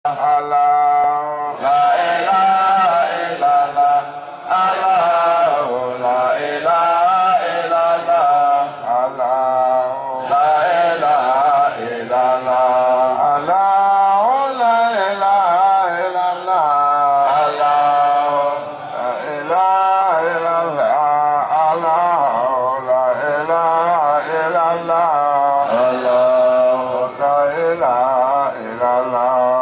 Allah, la ilaha illallah. Allah, la ilaha illallah. Allah, la ilaha illallah. Allah, la ilaha illallah. Allah, la ilaha illallah. Allah, la ilaha illallah. Allah, la ilaha illallah.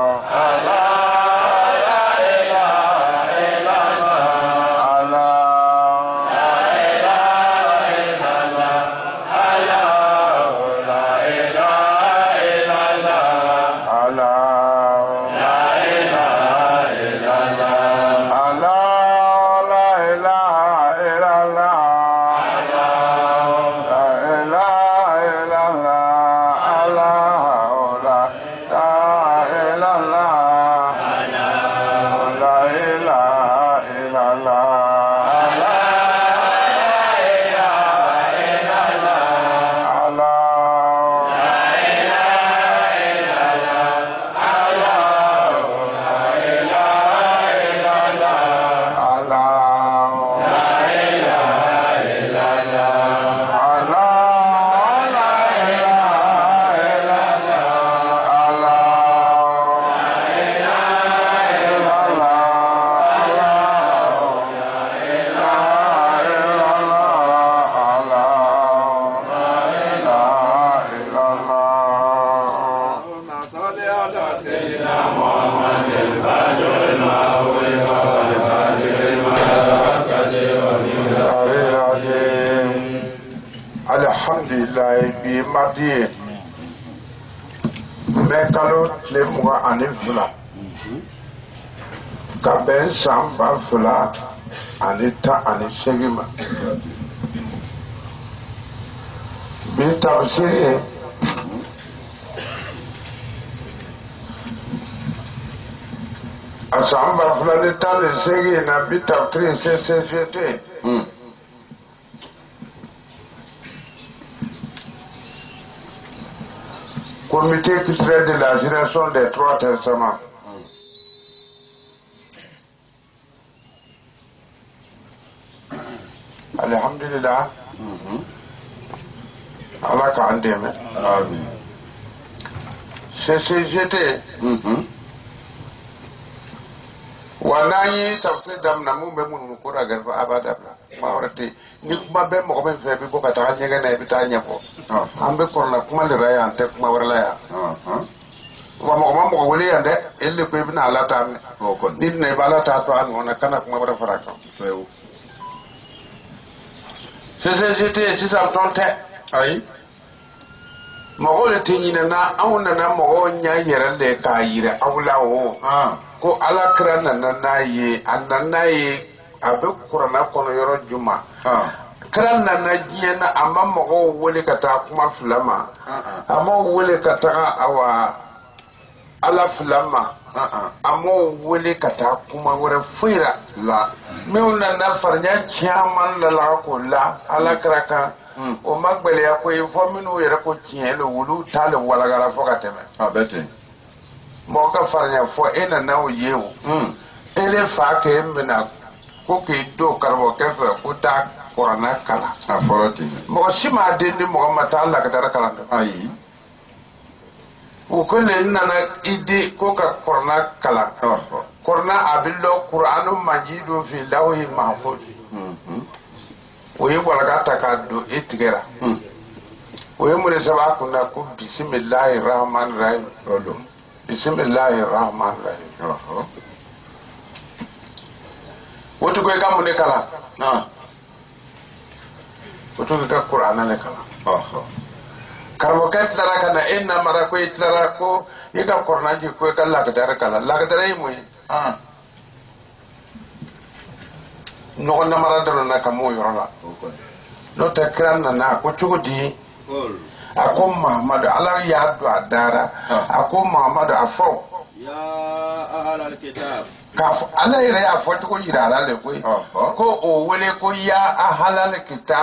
Alhamdulillah bi mardi mekalo le muga ani fula ka ben samba fula ani ta ani segima bi tafsiri asamba fula ni ta ni segi na bi tafsiri se Comité culturel de la génération des trois testaments. Alhamdulillah. Allah ka andeme. Amin. CCGT. Wanayi tafsir dam na mu be mun ko ragal fa abada ma warati ni kuma be mo ko ben fe bi ko ka ta nyega ne bi ta nyafo ambe ko na kuma le raya ante kuma warla ya wa mo ko wole yande elle ko bi na ala ta ko ni ne bala ta to an ona kana kuma wara faraka few CCGT si sa tonte ay mo ko le tinina na awna na mo ko nya yere le ka yire awla o ko ala kira nanaye ananaye abe kurana kono yoro juma kira nanaje na amma mo wole kata kuma fulama amma wole kata awa ala fulama amma wole kata kuma wore fuira la meuna na farnya chairman la ko la ala kira ka o magbele ya ko infominu yere ko tielo wulu tale wala gara fokateme abete mo ka farnya fo ena na o yewu ele fa ke mena ko ke do karbo ke fa ko ta korana kala aforoti mo sima de ni mo mata Allah ka tara kala ayi o ko le nana ide ko ka korana kala korana abillo qur'anul majidu fi lawhi mahfuz o ye wala ka ta ka do etigera o ye mo le saba kunna ko bismillahir rahmanir rahim Bismillahir Rahmanir Rahim. Wotu ko kam ne kala. Wotu ko Qur'an ne kala. Karbo kat la kana inna marako itlara ko yika Qur'an ji ko kala ka dara kala. La ka dara yi moy. No na mara dara na kamo yorala. No ta kran na ko chugudi. Ako Muhammad ala ya do adara ako Muhammad afo ya ahlal kitab ka ala ire afo to ko yira ala le ko o wele ko ya ahlal kitab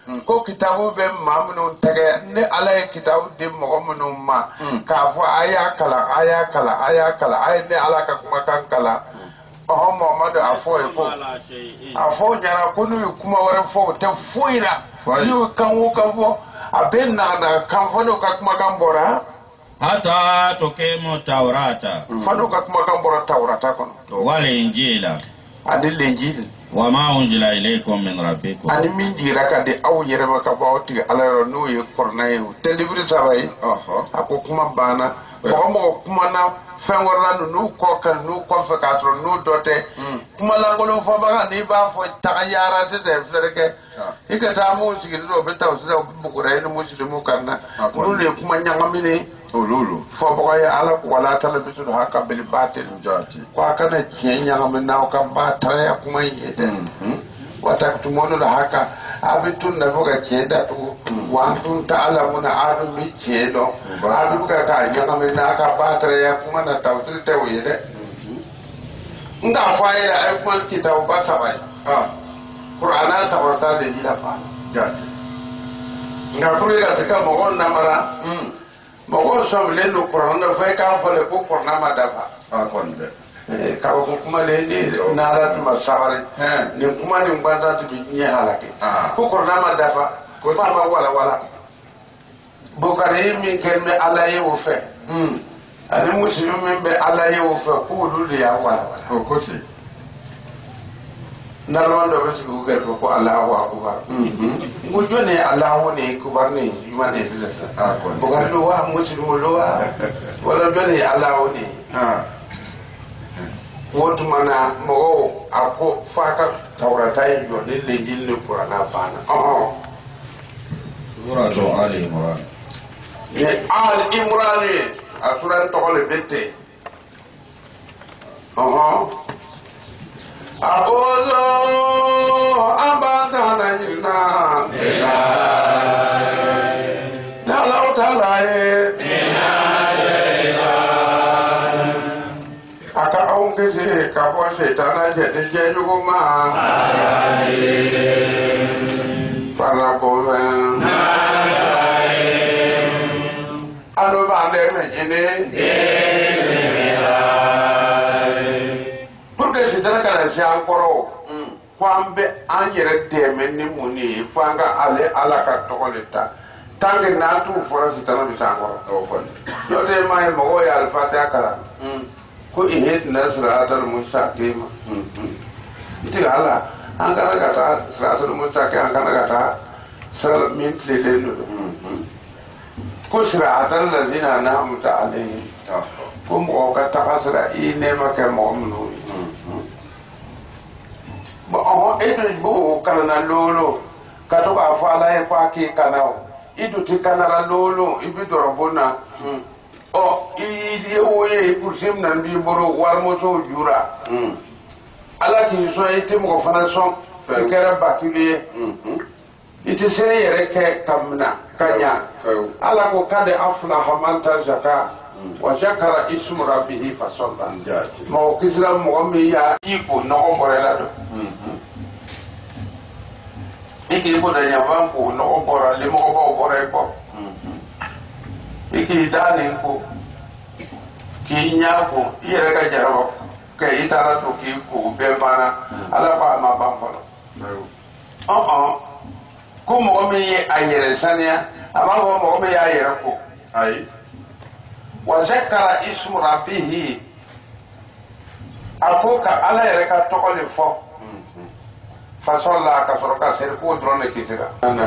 ko kitabu be mamnu tege ne ala ye kitabu de mogo munu ma ka fo aya kala ay ne ala ka kuma kan kala o Muhammadu afo e ko afo nyara ko nu kuma wara fo te foira yu kan wo kan fo aben na kan fo no ka kuma kan bora hata tukimu taurata fano ka kuma kan bora taurata kono wal injila adil injil wa ma unzila ilaykum min rabbikum ani min dira ka de aw yere maka bawti ala no ye kornay te libri sabay ako kuma bana mo kuma na fen warna no ko kan no ko fa ka tro no dote kuma la ngolo fa ba ni ba fo ta yara te de fleke ikata mo sigi do be taw sa bu ko re no mo sigi mo kanna no le kuma nyanga mini olulu fo bo ya ala ko wala tala bisu haka bil batil jati ko kana nyanga min na ka ba tare kuma yede wata tumono da haka abitun da buga ce da to wa tun ta'lamuna adu mi ce do adu buga ka nyanga min na ka ba tare ya kuma na tawsil ta yede nga faida ai kuma kitabu ba sabai qur'ana tawata da jila fa jati nga kuri ga ta mo gon na mara mogo so le no qur'ana fa ka fa le ko qur'ana ma da fa konde ka ko kuma le ni na ra tuma sabare ni kuma ni ngwanda tu bi nya halake ko qur'ana ma da fa ko pa ma wala bokare mi ken me ala ye wo fe ani muslimu men be ala ye wo fe ko lu ya wala ko koti narwan do be su ga ko Allahu akbar mo jone Allahu ne kubar ne yumane tilasa bokare do wa muslimu lo wa wala jone Allahu ne wotu mana mo ako faka taurata yi jo ne lejil ne qur'ana bana sura ali imran ne al imran asuran to le bette agozo abadana illa la la taala aka aunque se capo se tana je de je yuguma para boven alo bande me ene porque se tana kana se ankoro kwambe anyere de men ni muni fanga ale ala ka toleta tanke na tu fora se tana bi sankoro yo te mai mo ya al fatiha kala ko ihet nasratul mustaqim ala an kana gata siratul mustaqim an kana gata sal min lilil ko siratul ladina an'amta alayhim ko mo ka takasra ine maka mu'minu bo edo bo kana lolo ka to ka fala e kwa ki kana idu ti kana lolo ibidoro bona oye kursim nan bi boro warmo so jura ala ki so ite mo fana so kera bakiliye ite sere yere ke kamna kanya ala ko kade aflaha man tazaka wa shakara ismu rabbih fa salla mo kisra mo mi ya iko no morela do iki ko da nyava ko no bora le mo ko bora ko iki dani ko ki nyako yere ka jarabo ke itara to ki ko be bana ala ba ma ban folo ko mo me ye ayere sania ama mo me ye ayere ko ai wa zakara ismu rabbih akoka ala yere ka to ko le fo fa salla ka soro ka ser ko drone kisira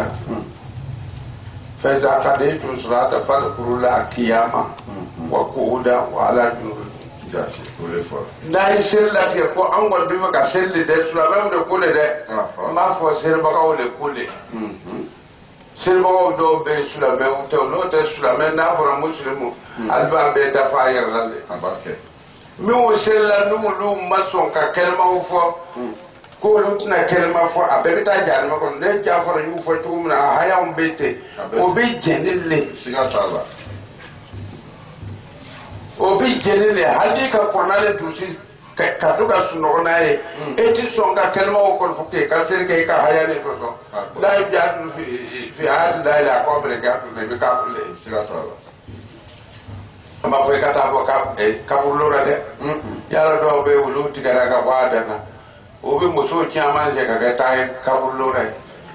فإذا قضيتم الصلاة فاذكروا الله قياما وقعودا وعلى جنوبكم nayi sella ke ko angol bi ka selli de sura ba de kule de ma fo sel ba ko le kule sel ba do be sura be to no te sura men na fo muslimu alba be da fa yer lalle abake mi wo sella no lu mason ka kelma fo ko lutna kelma fo abeta jar ma ko ne jafara yu fo tumna haya umbete obi jenille sigatala obi jenille hadi ka konale tusi ka to ka suno na ye eti songa kelma o ko fuke ka ser ke ka haya ne to la ya fi ad la la ko bre ka to ne ka le sira to ma fo ka ta fo ka bullo ra de ya do be wulu tigara ka wada na o be muso chama je ka ta ka bullo ra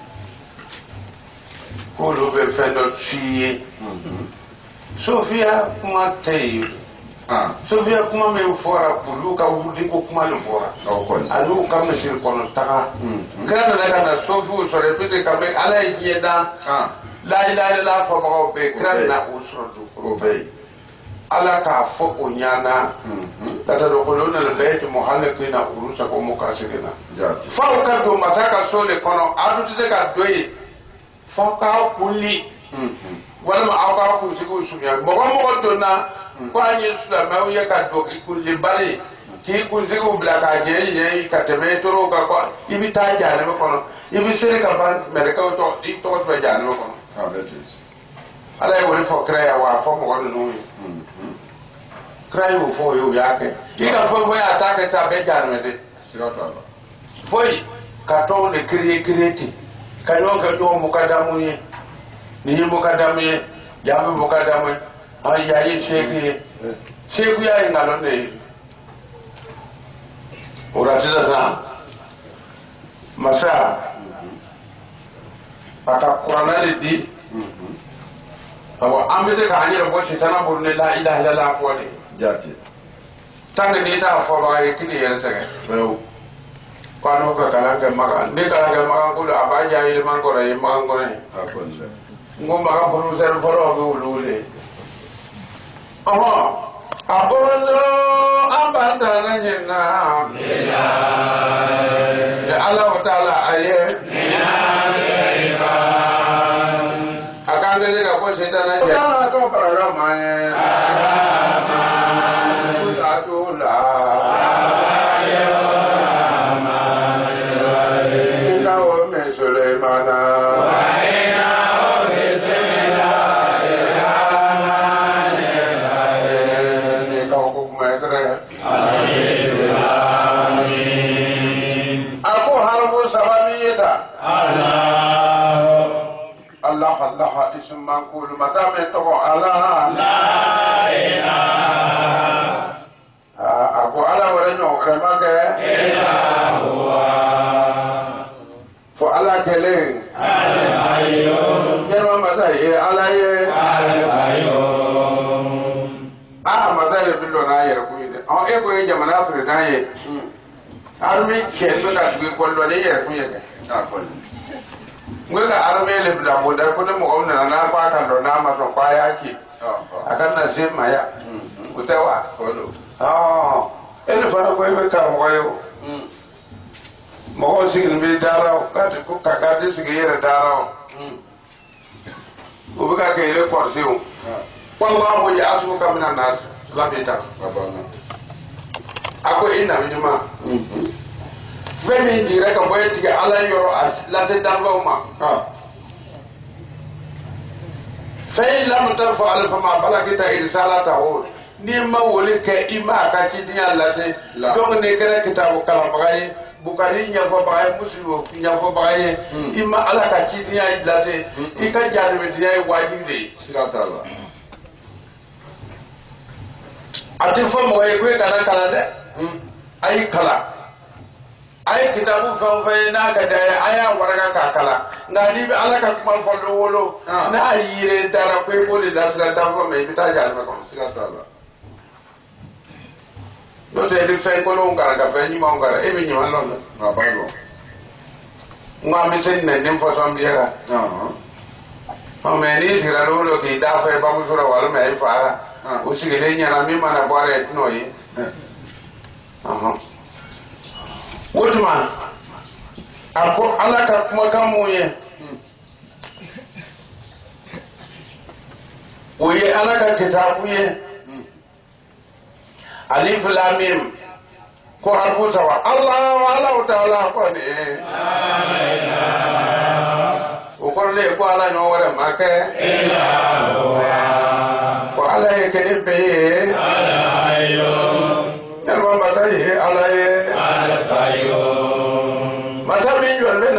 ko lo be fendo ci Sofia kuma tayi Sofia kuma me fora bulu ka wudi ko kuma le fora alu ka me sir kono taka kana na Sofia so repete ka be ala yeda la ilaha illa fa ba be kana na usrodu ko be ala ka fo onyana tata do ko lona le bait muhallikina urusa ko mukasirina fa ka to masaka sole kono adu te ka doyi fa ka kulli wala ma aka ku ci ko sunya mo do na ko anyi sula ma wiya ka do ku le bare ki ku ci ko bla ka je ka teme toro ka ko ibi ta jane ko no ibi sere ka ban me ka to di to to jane ko no ala e wori fo krea wa fo mo do no krea wo fo yo ya ke ki ka fo ya ta ka ta be jane me de foi ka to le create ka no ka do mo ka da mu ni ni mukadamu ye jamu mukadamu ay yayi sheku ya ngalo ne uratiza sa masa aka qur'ana di awa ambete ka anyira bo shitana burne la ilaha illallah fo de jati tanga ni ta fo ba ye kini yere sege kwano ka kala ga maga ne kala ga maga ko abaja ile man ko re maga ko ne akonde ngomba ka bolu ser foro be ulule abolo abanda na nyina ya Allah taala aye akanga de ka ko setana ya ko para ma atula ina o me Sulaimana Allah ism manqul mata me to Allah la ilaha ako ala wala no rema ke ila huwa fo ala kele ala ayo yerma mata ye ala ye ala ayo mata ye billo na ye ko ide o e ko ye jamana afrika ye armi ke to ka tuwe ko lo le ye ko ye ko ngaka armele bila boda ko mo gomna na kwa kan do na ma so kwa yake akan na se maya utawa kolo ele fara ko be ka mo yo mo ko sigin be dara ka ko ka ka de sigi yere dara o be ka ke ile portion wallahu ya'asuka minan nas labita ako ina minima femi dire ka boye tiga ala yoro la se dalba ma fay lam tarfa alfa ma balagita irsalata ho ni ma woli ke ima ka ti di alla se donc ne kera kitabu kala bagay bukari nya fo bagay muslimu nya fo bagay ima ala ka ti di alla se ika jarbe di ay wajibi sirata Allah ati fo mo e ko kala de ay kala ay kitabu fa na ka da aya warga ka kala ngani be ala ka kuma fo do wolo na yire dara ko ko le dasra da fo me bita jal ma ko sirata Allah do te di fe ko lo ngara ka fe ni ma ngara e be ni ma lon na ba lo ngami sen ne nem fo som biera o me ni sira lo ki da fe ba mu sura wala me fara o sigele nyana mi mana bare no yi wotuma ako ala ka kuma kan mu ye o ye ala ka kitabu ye alif lam mim ko harfu sawa Allah ta'ala ko ne o ko le ko ala no wara make ila ko ala ye ke be ala ayo yarwa ba ta ye ala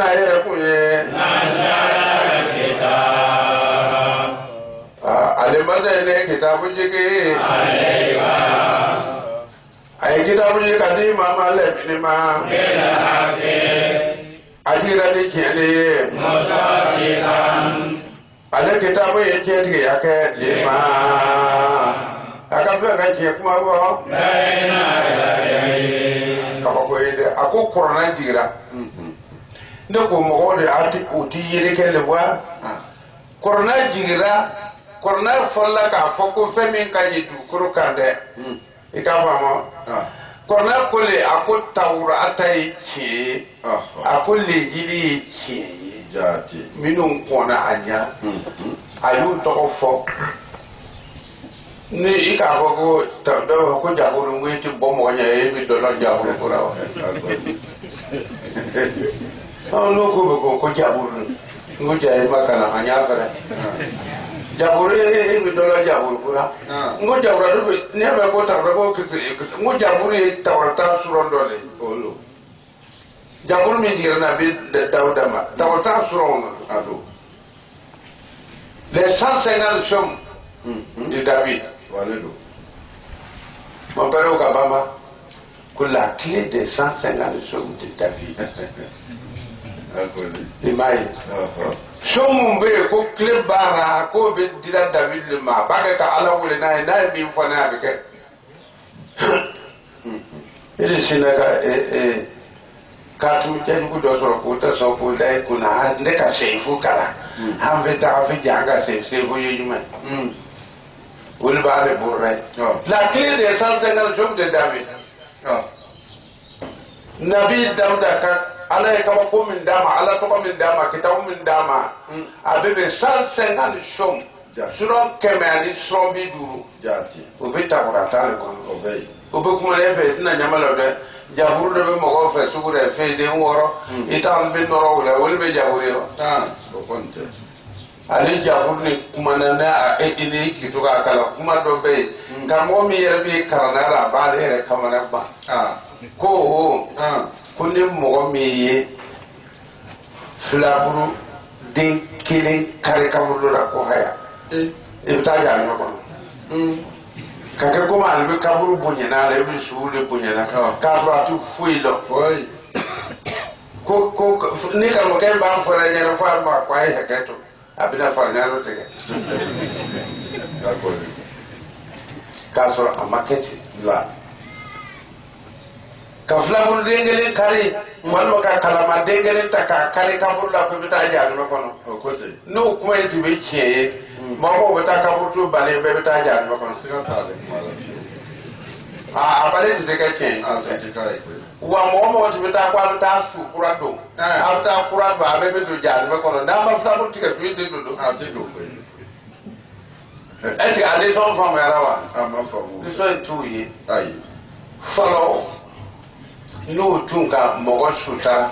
na yɛrɛ kun ye ale masa ye ne kitabu jigi a ye kitabu jigi ka di maa ma lɛmini ma a jira ni tiɲɛli ye ale kitabu ye tiɲɛtigiya kɛ lema a ka filɛ ka tiɲɛ kuma fɔ kabako ye dɛ a ko kɔrɔna jigira ne ko mɔgɔw de u ti yiri kɛ le wa kɔrɔna jigira kɔrɔna fɔlɔla k'a fɔ ko fɛn min ka ɲi dugukolo kan dɛ i k'a faamu kɔrɔna ko le a ko Tawurata ye tiɲɛ ye a ko Linjili ye tiɲɛ ye minnu kɔnna a ɲa a y'u tɔgɔ fɔ ni i k'a fɔ ko Jaburu n ko i ti bɔ mɔgɔ ɲɛ e bi dɔ la Jaburu ko la wa n'o ko bɛ ko Jaburu n ko ja e ma kana a ɲ'a fɛ dɛ Jaburu e bi dɔ la Jaburu ko la n ko Jaburu bɛ ne bɛ ko Tawurata ko n ko Jaburu ye Tawurata suran dɔ de Jaburu min jigira na bi Dawuda ma Tawurata suran na les 150 hommes de David mon père Obama que la clé des 150 hommes de David imagine somun be ko clé bara ko be dira David le ma ba ka ala wole na min fana be ke ele sinaga ka tu jen ku do so ko ta so ko dai kuna ne ka seifu kala han fe ta fe janga seifu yuma wol ba le burre la clé des 150 hommes de David Nabi Dawuda ka ala ye kaba ko min dama ala tɔgɔ min dama kitabu min dama a bɛ bɛn 150 sɔm suran 100 ani suran 50 o bɛ Tawurata de kɔnɔ o bɛ kuma ne fɛ i tɛna ɲama la dɛ Jaburu de bɛ mɔgɔw fɛ sugu dɛ fɛn den wɔɔrɔ i t'an bɛ nɔrɔ o la olu bɛ Jaburu ye wa ale Jaburu ni kuma na ne ne k'i to k'a kala kuma dɔ bɛ yen karamɔgɔ min yɛrɛ bɛ kalan na la a b'ale yɛrɛ kamana ban ko ko ni mɔgɔ min ye filaburu den kelen kari kaburu la ko haya i bɛ taa ɲɔgɔn kɔnɔ ka kɛ komi ale bɛ kaburu bonyana la i bɛ sugu de bonyana k'a sɔrɔ a tɛ foyi dɔn ko ni karamɔgɔkɛ b'a fɔra ɲɛna fo a ma ko a ye hakɛ to a bɛna fara ɲɔgɔn tigɛ k'a sɔrɔ a ma kɛ ten ka filaburu den kelen kari walima ka kalama den kelen ta k'a kari kaburu la ko i bɛ taa jahanama kɔnɔ n'o kuma in tun bɛ tiɲɛ ye mɔgɔw bɛ taa kaburu to balen bɛɛ bɛ taa jahanama kɔnɔ a balen tun tɛ kɛ tiɲɛ ye wa mɔgɔ tun bɛ taa ko a bɛ taa su kura don a bɛ taa kura don a bɛɛ bɛ don jahanama kɔnɔ n'a ma filaburu tigɛ su in tɛ don est-ce que a leçon faamuyara wa leçon in t'u ye fɔlɔ n'o tun ka mɔgɔ sutara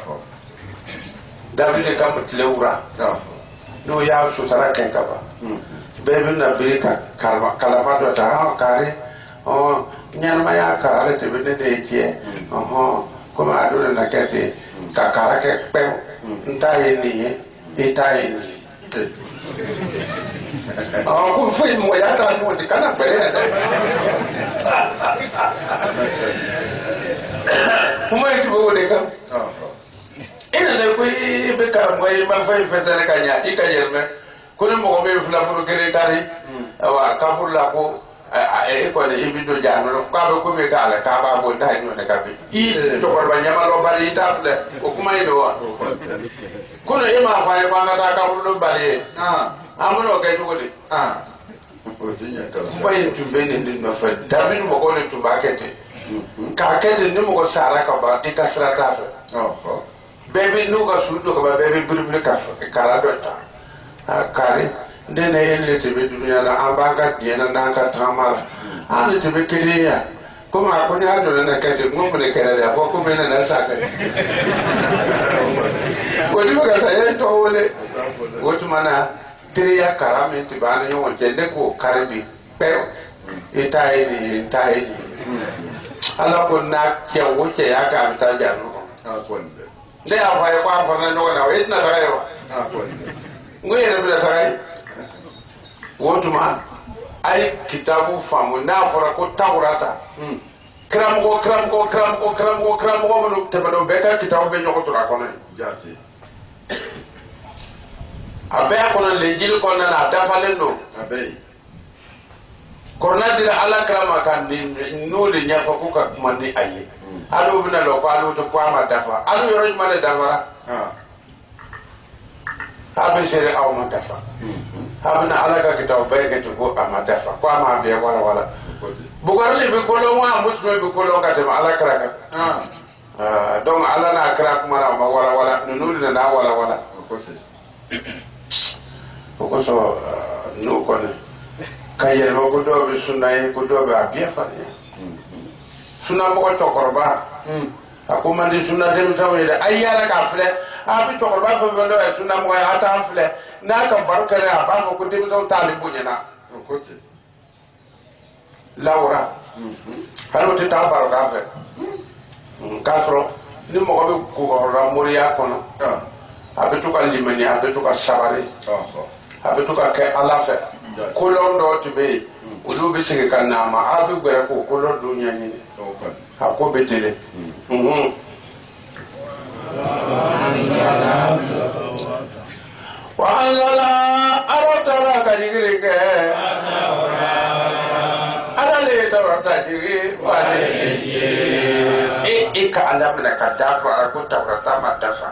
David ka tile wura n'o y'a sutara kɛ ka ban bɛɛ bɛ na biri ka kalama dɔ ta kari ɲɛnamaya kara ale tɛ bɛ ne de ye tiɲɛ komi a don nana kɛ ten ka kara kɛ kpɛw n ta ye nin ye i ta ye nin ye ko foyi mɔgɔya taara ɲɔgɔn cɛ kana gbɛrɛ yɛrɛ kuma in tun bɛ o de kan i nana ko i bɛ karamɔgɔ ye i ma fɛn fɛsɛrɛ ka ɲa i ka yɛlɛmɛ ko ni mɔgɔ bɛ filaburu kelen kari awa kaburu la ko e kɔni i bɛ don jahanama k'a bɛ komi k'a la k'a b'a bɔ n'a ye ɲɔgɔn ka bin i cɛkɔrɔba ɲamalɔ bari i t'a filɛ o kuma in don wa kono e m'a fɔ an ye ko an ka taa kaburu bari ye an bɛ n'o kɛ cogo di kuma in tun bɛ nin de nɔfɛ David mɔgɔw de tun b'a kɛ ten k'a kɛ ten ni mɔgɔ sara ka ban i ka sira t'a fɛ bɛɛ bɛ n'u ka su dɔ ka ban bɛɛ bɛ biribiri ka kara dɔ ta kari ne na ye ne de bɛ dunuya la an b'an ka diɲɛ na n'an ka tagama la an de tun bɛ kelen yan komi a ko ni y'a donna na kɛ ten n ko mun de kɛra dɛ a fɔ ko bɛ nana sa kɛ o tun bɛ ka sa ye tɔw wele o tuma na teriya kara min tun b'an ni ɲɔgɔn cɛ ne k'o kari bi pɛrɛ i t'a ye nin ye n t'a ye nin ye ala ko n'a cɛ o cɛ y'a kɛ a bɛ taa jahanama kɔnɔ de a fa ko fa na no na itna ta yo ngoyere bi ta ay wotuma ay kitabu famu na fora ko tawrata kram ko mo te do beta kitabu be nyoko tura kono jati abe kono le jil kono na dafalen do abe korna dira ala krama kan ni no le nya fa ko ka mandi aye alo bina lo fa alo to kwa ma dafa alo yoro ma le dafara habe sere aw ma dafa habe na ala ka kitabu be ke to ko ma dafa kwa ma be wala bugarli be kolon wa musme be kolon ka te ala kraka donc ala na krak mara ma wala nulu na wala ko so no kono kayel mo ko do be sunay ko do be abiya fa sunna mo ko tokorba ako mandi sunna dem tawede ayyala ka fle abi tokorba fa be do sunna mo ya ta fle na ka barkale aba ko dem taw talibu nyana ko te laura halo te ta barka fe kafro ni mo ko ko ra moriya kono abi to ka limani abi to ka sabare abi to ka ke ala fe kolon do tibe ulu be sege kanama abi gwere ko kolon do nyani ha ko betele wa anzala arotara kajigire ke adale tawrata jigi wale e ka ala mena kadafa ko tawrata madafa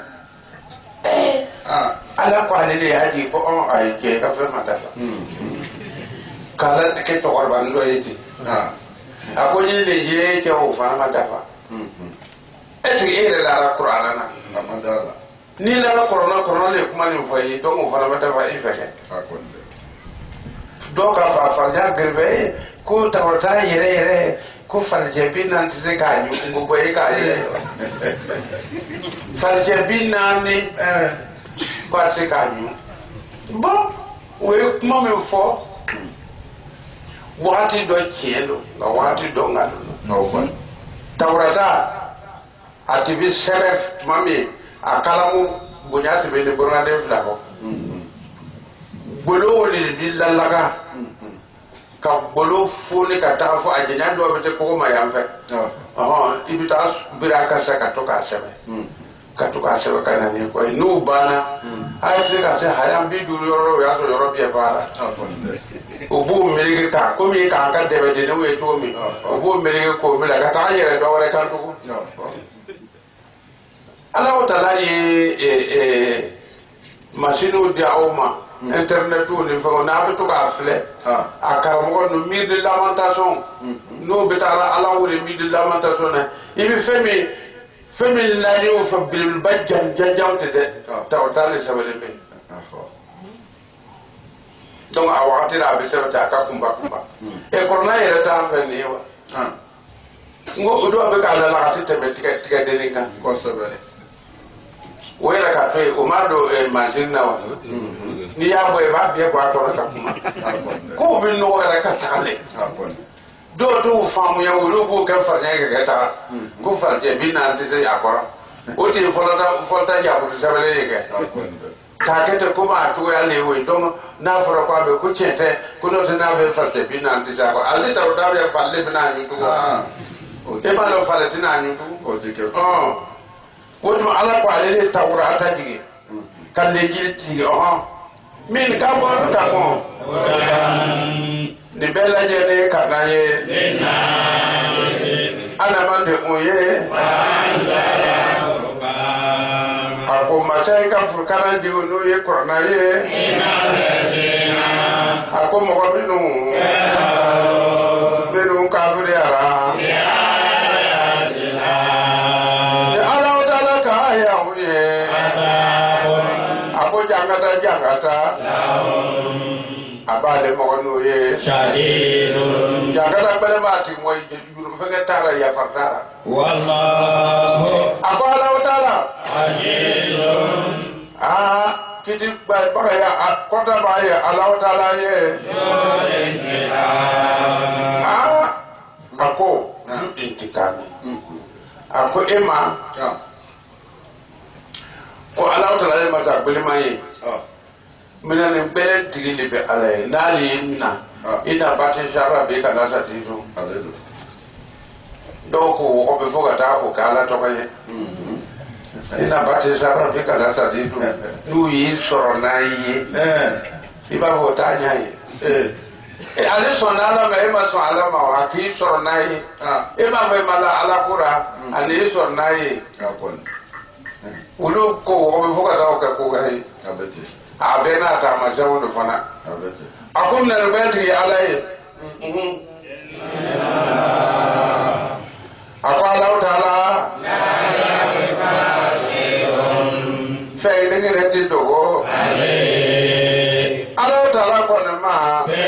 ala ko alele haji ko on ay ke ka fe madafa kala ke to korban do yiti ako ni le je ke o fa madafa est-ce que il la qur'ana na amadala ni la qur'ana le kuma ni fa yi do mo fa madafa e fe do ka fa ja greve ko tawata yere ko falje binan tse ka nyu ngo boy ka ye falje binan ni ko tse ka nyu bon we kuma me fo wati do chielo na wati do ngalo no ba tawrata atibi seref mami akalamu bunyati be ne borande fla ko bolo woli dillaga ka bolo foni ka ta fo ajenya do be te ko ma yam fe ibita biraka sa ka to ka sebe kana ni ko no bana ay se ka se hayam bi du yoro ya to yoro bi fara obu melege ka ko mi ka ka debe de no e to mi obu melege ko mi la ka ta yere do re ka to ko ala wata la ye machine di awma internet ou ni fa na to ka fle akara no mi de lamentation no betala ala wole mi de lamentation na ibi femi la ni o fa bil bajjan jajawte de tawtale sabale be donc a wakati la be sabata ka kumba e korna yere ta fa ni wa ngo do be ka la ka tete be tika de ni kan ko sabale wera ka to o mardo e machine na wa ni ya boy ba be ko to ka kuma ko bi no era ka tale do to famu ya wulu bu ka farnya ga ta ko farje bi na te se akora o ti folta ja bu sabele ga ka kete kuma to ya le we don na fara kwa be ku chete ku no te na be farje bi na te sa ko alde ta da be falle bi na ni to e ba lo falle ti na ni to o ti ke wotu ala ko ale tawrata jigi kalle jilti min ka bo ka mo ni bela jene ka gaye ana mande oye ako masai ka furkana diwo no ye korona ye ako mo ko binu ka fure ara jangata abale mo no ye shahidun jangata bele mati moy juru fa nga tara ya fartara wallahu abala utara ajizun kiti ba ya kota ba ya Allah taala ye ako intikami ako ema ko ala ta la ma ta bele mai mina ne bele tigili be ala nali mina ina bate shara be kana sa titu doko ko be foga ta ko kala to kaye ina bate shara be kana sa titu nu yi soro na yi iba ho ta nya yi ale sona ala me ma so ala ma wa ki soro na yi e ma me mala ala kura ale soro na yi ulu ko be foga ta ko kaye abena ta ma jawu do fana akun na rebenti ala yi akwa Allah taala fay ni ngere ti dogo Allah taala ko na ma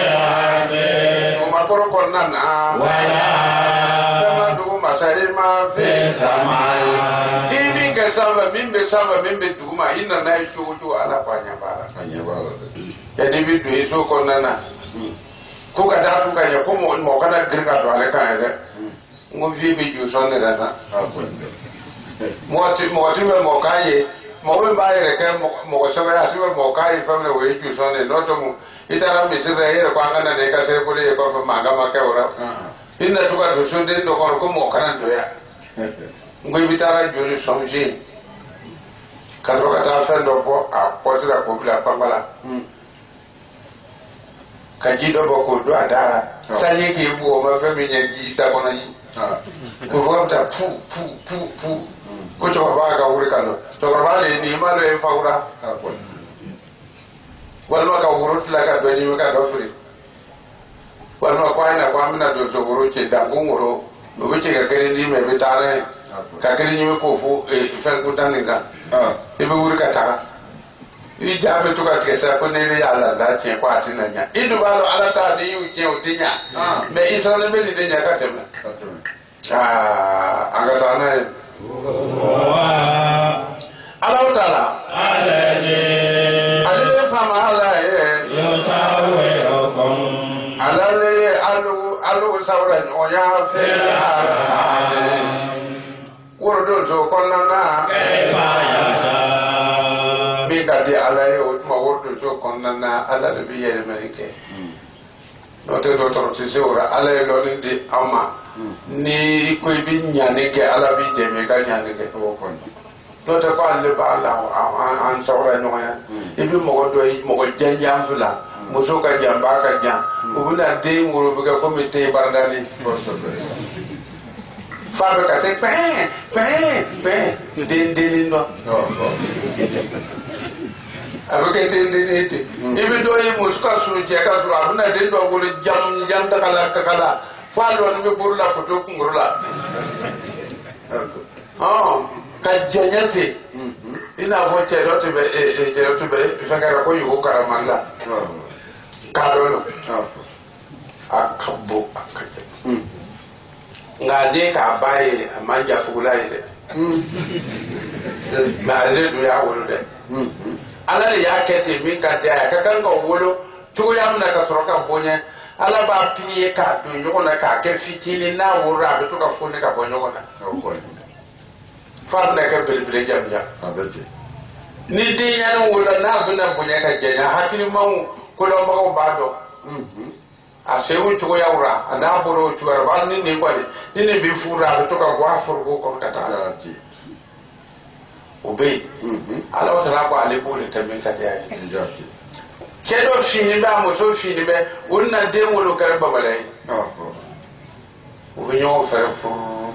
o ma ko ko na na wala sama dugu masari ma fi samai ini ke sama mimbe duguma inna na chuchu ala panya bara jadi bidu iso ko na na ko ka da tu ka ya ko mo ka da girka to ale ka ya ngo vi bi ju so ne da sa mo ti be mo ka ye mo be ba ye ke mo so ya ti be mo ka ye fa me we ju so ne no to mu itara mi se re ko anga na de ka se ko le ko fa manga ma ke ora inna tu ka do so de do ko mo ka na do ya ngo bi tara ju ni so ji ka ro ka ta fa do ko a po sira ko bla pa bala ka ji do ko do adara sanye ke bu o ma fa mi nya ji ta ko na yi ko ko ta pu ko to ba ga wuri kan to ba le ni ma lo e faura wal ma ka wuru la ka do ni ka do furi wal ma kwa na kwa mina do so wuru che da ngoro no be che ka kere ni me be ta ne ka kere ni ko fu e fa ko tan ni ka e be wuri ka ta i jabe to ka kesa ko ne ya la da che kwa tin na nya idu ba lo ala ta ni yu che o tinya me isa le be ni de nya ka tem aga ta na ala taala ale fa ma ala yo sawe okom ala le alu sawra o ya fe woro do so konna na mi ka di ala yo ma woro do so konna na ala le bi yele merike no te do to ti se ora ala yo lo ndi ama ni ko bi nyane ke ala bi de me ka nyane ke to kon to te ko alle ba ala an sawra no ya ibi mo do mo janja fula mo so ka jamba ka jam ko na de ngoro be ka ko mi te bardani fa be ka se pe de no avec des ibi do yi muska su je ka su abuna de do gol jam ta kala fa do ni be burla foto kungurla ka janyate ina fo che do to be fa ka ko yugo karamanda ka do no akabo akate ngade ka baye manja fugula ide na ze du ya wolo de ala le ya kete mi ka dia ka kan ko wolo to ya mna ka toroka bonye ala ba piye ka do nyoko na ka ke fitini na wora be to ka fone ka bonyo na fa na ka bele jam ya abete ni de ya no wolo na be na bonye ka jenya hakili mawu ko lo ma ko ba do a sewu to ya wora ana boro to ya ba ni ne kwale ni ne be fura be to ka gwa furu ko ka ta obey ala wata la ko ale ko le tamen ka ya njati kedo fini ba mo so fini be wonna de mo lo kare babalay o be nyo fere fu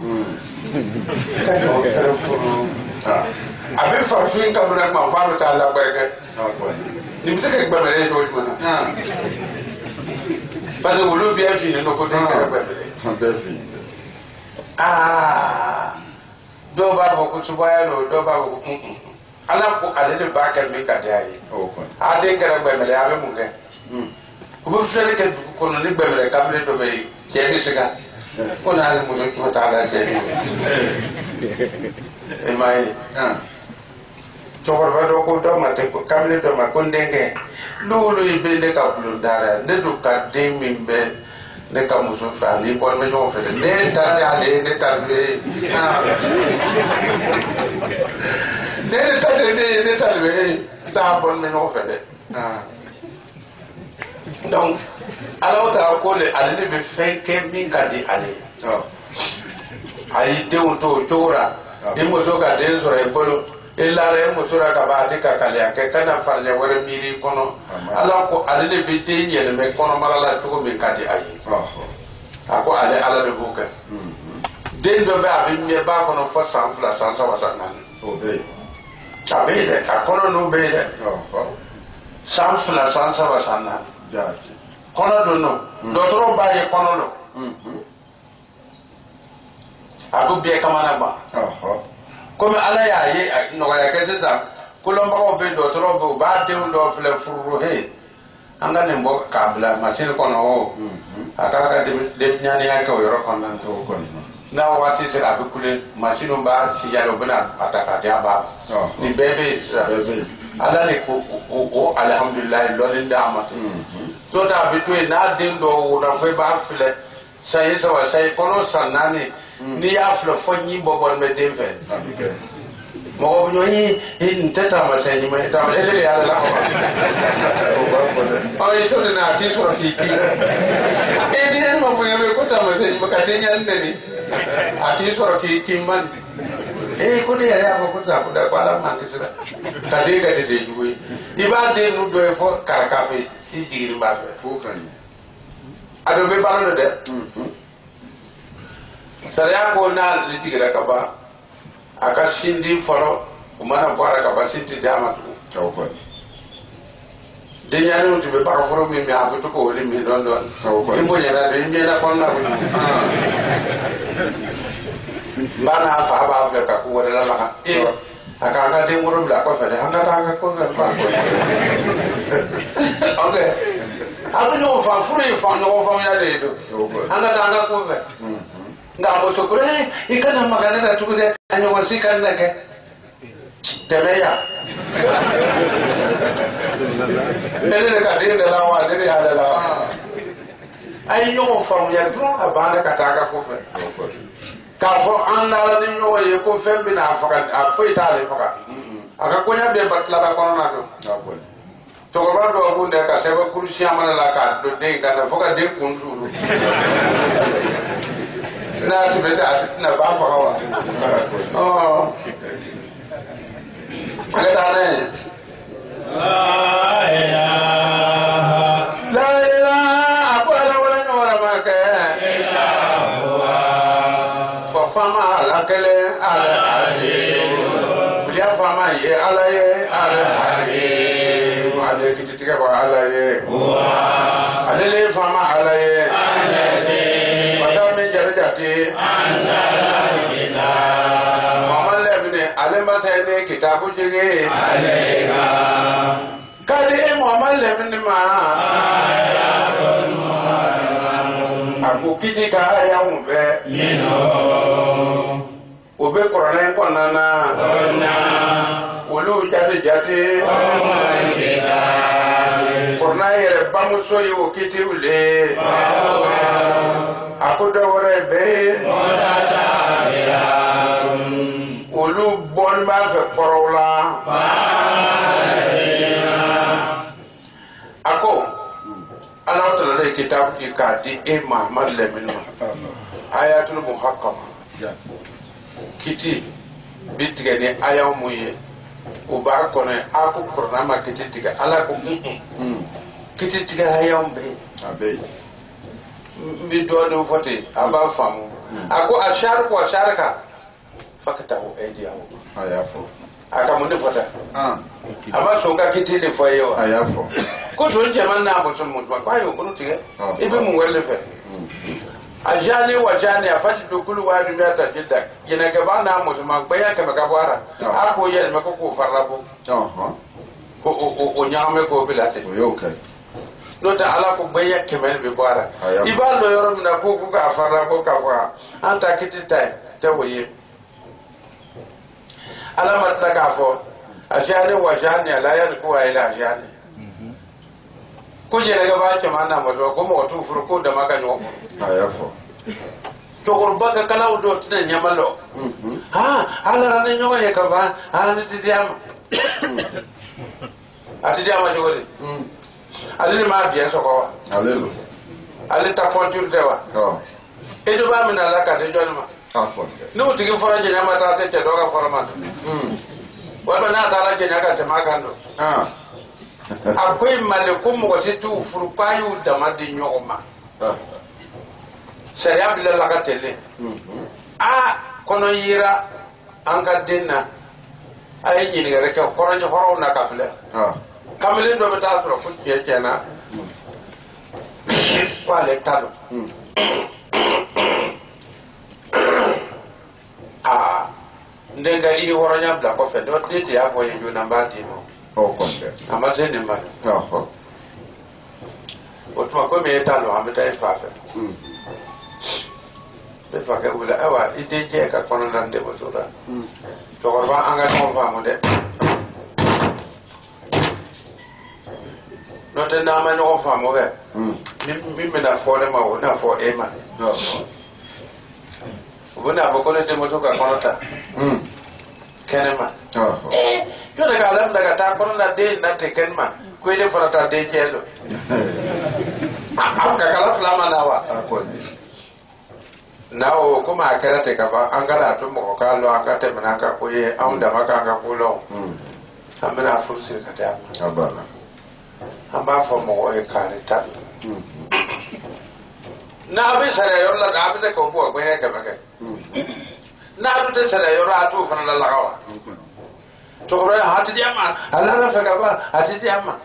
abe fa fin ka mo na ma fa ta la barke ni bi ke babalay to mo na parce que lo bien fini no ko den kare babalay do ba ko subaya lo do ba ko ala ko ale de ba ka mi ka dai a de ngara ba mele abe mu ke ko fere ke ko no ni ba mele ka mele do be ke ni siga ko na ale mu to ta la ke e mai to ba do ko do ma te ko ka mele do ma ko ndenge lu ibe de ka bulu dara de do ka de mi be ne ka muso fa ni ko me jo fe ne ta ya le ne ta be ne ta de ta be ta bon me no fede donc ala ta ko le ale be fe ke min ka di ale ayi denw to tora ni muso ka den sɔrɔ i bolo i lara i muso la ka ban a tɛ ka kaliya kɛ kana farajɛ wɛrɛ miiri i kɔnɔ ala ko ale de bɛ den yɛlɛmɛ kɔnɔmara la cogo min ka di a ye a ko ale ala de b'o kɛ den dɔ bɛ a bɛ ɲɛ ba kɔnɔ fɔ san 2 san 3 san 4 a bɛ yen dɛ a kɔnɔ n'o bɛ yen dɛ san 2 san 3 san 4 kɔnɔ don nɔ dɔgɔtɔrɔw b'a ye kɔnɔ don a ko bɛɛ kamana ban komi ala y'a ye nɔgɔya kɛ sisan kolonbagaw bɛ dɔgɔtɔrɔw bɛ u b'a denw dɔw filɛ furufuru he an ka nin bɔ k'a bila masini kɔnɔ o a k'a ka denɲaniya kɛ o yɔrɔ kɔnɔna na n'a waati sera a bɛ kule masiniw b'a siyalo u bɛna a ta k'a di a ba nin bɛɛ bɛ yen sisan ala de ko o alihamudulilayi lɔɔni d'a ma n'o tɛ a bɛ to yen n'a den dɔw wolo fo i b'a filɛ sayi 3 sayi kɔnɔ san 4 n'i y'a filɛ fɔ ɲi bɔ bɛ den fɛ mɔgɔ bɛ ɲɔgɔn ye nin tɛ taamasiyɛn ɲuman ye taamasiyɛn de y'ale la i to nin na a t'i sɔrɔ k'i kin den ma fɔ ɲɛ ko taamasiyɛn ɲuman ka den ɲani neni a t'i sɔrɔ k'i kin man ko ne yɛrɛ y'a fɔ ko sa ko ala ma kisi la ka den kɛ tɛ den jugu ye i b'a den nu dɔ ye fɔ karaka fɛ si jiginni b'a fɛ fo ka ɲɛ a dɔ bɛ baara dɔ dɛ sariya ko n'a jiginra ka ban a ka sindi fɔlɔ u mana bɔ a la ka ban sin tɛ di a ma tugun denɲɛrɛninw tun bɛ bagaforo min a bɛ to k'o wele min dɔɔnin-dɔɔnin i bonyana don i ɲɛna kɔnɔna kojugu n b'a n'a fa b'a fɛ ka ko wɛrɛ lamaga a k'an ka den woro bila kɔfɛ dɛ an ka taa an ka ko fɛ fa ok a bɛ ɲɔgɔn fa furu ye ɲɔgɔn faamuya de ye don an ka taa an ka ko fɛ nka muso ko i kana maga ne la tugun dɛ a ɲɔgɔn si ka ne kɛ tɛmɛ yan ne de ka den de la wa ne de y'ale la wa a ye ɲɔgɔn faamuya dɔrɔn a banna ka taa a ka ko fɛ k'a fɔ an dala ni ɲɔgɔn ye ko fɛn bɛna a faga a foyi t'ale faga a ka kɔɲɔ bɛɛ ba tilala kɔnɔna don cɛkɔrɔba dɔw kun dɛ ka sɛbɛn kurusiyɛn mana la k'a don den kan na fo ka den kun suuru n'a tun bɛ taa a tɛna ba faga wa ale taa n'a ye a ko ala wɛrɛ ɲɔgɔn ma kɛ fɔ faama ala kelen ale faama ye ala ye ale kititigɛ fɔ ala ye ale le faama ala ye masa min jari jate mama lɛmine ale masa ne kitabu jege kadi e mama lɛmine ma a ko kiti ka ayaw bɛ o bɛ kɔrɔlen kɔnɔna na olu jate kɔrɔna yɛrɛ bamuso ye o kitiw le a ko dɔ wɛrɛ bɛ olu bɔnni b'a fɛ kɔrɔw la a ko ala tala ye kitabu di k'a di e Mahamadu Lɛmini ma ayatul muhakkama kiti bi tigɛ ni ayaw mun ye o b'a kɔnɔ a ko kɔrɔna ma kiti tigɛ ala ko kiti tigɛ ayaw bɛ yen n bɛ dɔɔnin fɔ ten a b'a faamu a ko a sari ko a sari kan fa ka taa o di a ka mun de fɔ ta a ma sɔn ka kiti de fɔ ye wa a y'a fɔ ko to cɛman n'a muso mun tuma k'a y'o kuru tigɛ i bɛ mun wɛrɛ de fɛ a jani wa jani a faji do kulu wa dumiya ta jidda yana ke ba na musulman gbaya ke maka bwara a ko yel maka ko farla bo ko o nyame ko bilate o yo kai no ta ala ko gbaya ke mel be bwara iba do yoro mina ko ko ka farla ko ka fa anta kiti tay te woye ala ma ta ka fo a jani wa jani la ya ko ila jani ko je daga ba ce ma na mazo ko mo tu furu ko da maka nyo ayafo Togorba ka kala udo tne nyamalo ha ala rane nyoga ye ka ba ala ti diam ati diam jogori ali ma bien so ko Alelo. ali ta pontur dewa Oh. e do ba mina la ka de jonma Afon. no tigi fora je nyama ta te doga fora man wala na ta la je nyaga te magando Ah. akwai malikum ko situ furpayu da madi nyogoma sharia bila la ka tele kono yira anga dinna ay nyini ga rek koronyo horo na ka fle kamilin do beta soro fu je kena wale talo ndenga i horonya bla ko fe do tete ya fo yu namba ti no Oh, konde. amaze ne ma Oh. o to ko me talo ameta e fa fe be fa ke wala awa ite je ka kono lande bo sura to ko ba anga ko fa mo de no te na ma no fa mo be mi me na fo le ma o na fo e ma wona bo ko le te mo to ka kono ta kenema yo daga alam daga ta kono na de na te kenma ko ile fora ta de jelo am ka kala flama na wa nawo kuma akara te ka ba an gara to mo ka lo aka te mana ka ko ye an da maka ka ko lo amena fursi ka ta Abana. amba fo mo e ka ni ta na be sare yo la da be ko bo ko ye ka ba ke na du te sare yo ra tu fa la la wa to ko hati jama ala na fa ka ba hati jama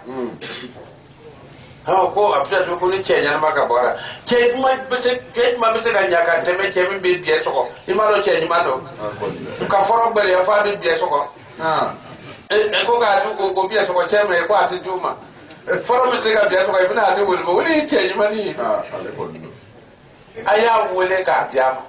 ha ko apta to ko ni kenya ma ka bora ke ma be se ga nyaka te me ke mi be bie so ko imalo ke ni ma do ka foro gbere ya fa be bie so ko e ko ga du ko bie so ko ke me ko ati juma foro mi se ga bie so ko ibina ati wul bo wuli ke ni ma ni Ale ko ni. aya wule ka jama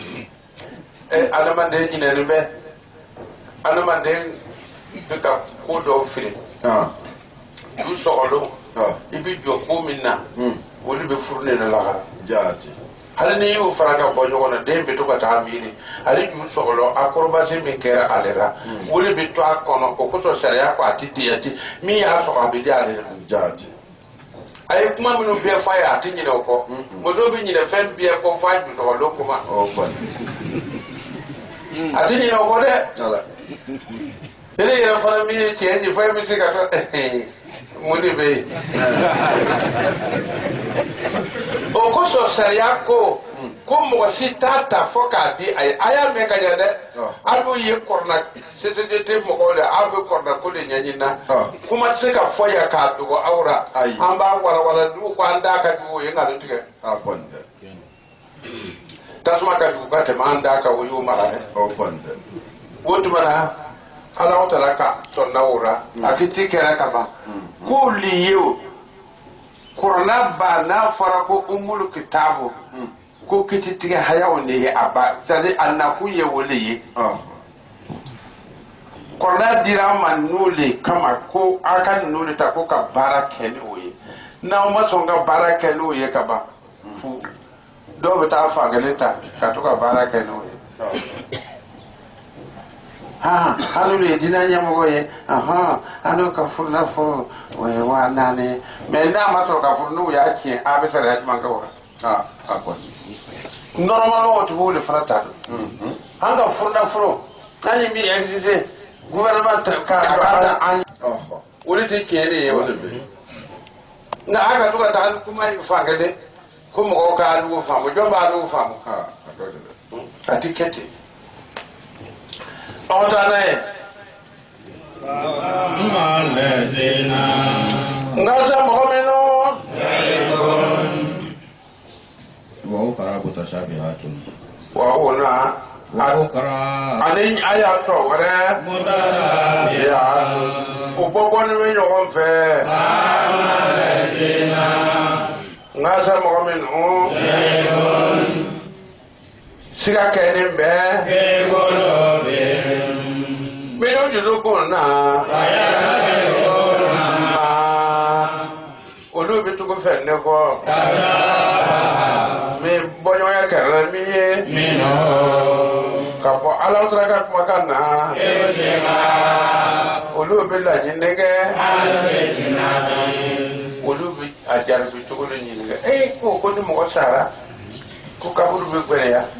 alama de ni ne be alama de ka ko do fili du so lo ibi jo ko minna woli be furne na la Jati. hal ni yu faraga ko jogo na dembe to ka ta miri ali ju so lo akorba se mi kera alera woli be to akono ko ko so sharia ko atidi ati mi ya so ka be di alera Jati. ay kuma minu be fa ya ati ni ko mo so bi ni le fen bi ko fa ju so lo kuma Oh, konde. ati ni ko de Ala. ele ya fara mi ti enji fa mi se ka to muli be o ko so sharia ko mo si tata foka di ay aya me ka jade adu ye korna cct mo ko le abu korna ko le nyanyina kuma se ka foya ka do aura amba wala du ko anda ka du ye ngalo tige Akonde. tasuma ka du ka te manda ka wo yo mara Oh, konde. wotu mana ala wata ka sonna wura akiti kera kama ko liyo korna ba na fara ko umul kitabu ko kiti tige hayawo ne ya aba sadi annaku ye wole korna dira man nule kama ko akan nule ta ko ka baraka ne oye na o masonga baraka ne oye kaba fu do beta fa galeta ka to ka baraka ne oye anu le dina nyamo ye anu ka furna fo we wa nane me na ma to ka furnu ya ki abisa da man ka wa Akonde. normal o to le frata anga furna fro ani mi existe gouvernement ka an wole te kene ye wole be na aga to ka ta kuma fa gade ko mo ka lu fa mo joba lu fa mo atikete Otane Malazina Ngaza Mohameno wa ukara mutashabihatun wa ona wa ukara ani aya to wore mutashabihatun ubobo ni we yogon fe malazina Ngaza Mohameno siga kene be Mino judo na olu bi tugo fenne ko me bonyo ya kerla mi mino kapo ala utraga kumakana olu bela nyinege olu bi ajar bi tugulu nyinege ko ni mo sara ko kaburu bi gwere ya